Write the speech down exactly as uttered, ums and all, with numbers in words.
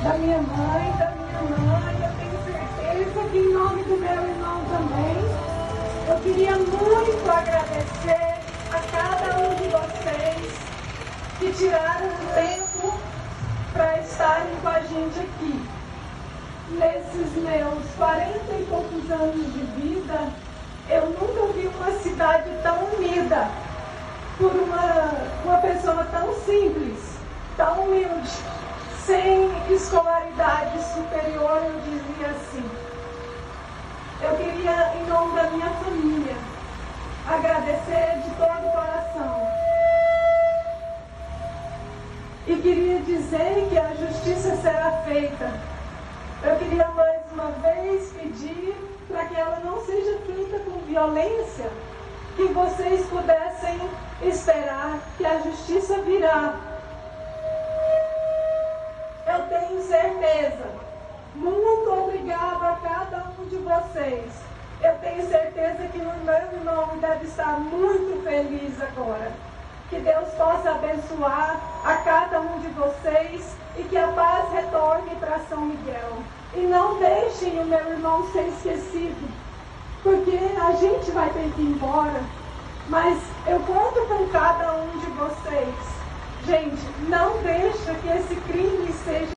da minha mãe, da minha mãe, eu tenho certeza que em nome do meu irmão também, eu queria muito agradecer a cada um de vocês que tiraram o tempo para estarem com a gente aqui. Nesses meus quarenta e poucos anos de vida, eu nunca vi uma cidade tão unida por uma, uma pessoa tão simples, tão humilde, sem escolaridade superior, eu dizia assim. Eu queria, em nome da minha família, agradecer de todo o coração. E queria dizer que a justiça será feita. Eu queria mais uma vez pedir para que ela não seja feita com violência, que vocês pudessem esperar que a justiça virá. Eu tenho certeza. Muito obrigado a cada um de vocês. Eu tenho certeza que o meu irmão deve estar muito feliz agora. Que Deus possa abençoar a cada um de vocês e que a paz retorne para São Miguel. E não deixem o meu irmão ser esquecido, porque a gente vai ter que ir embora, mas eu conto com cada um de vocês. Gente, não deixa que esse crime seja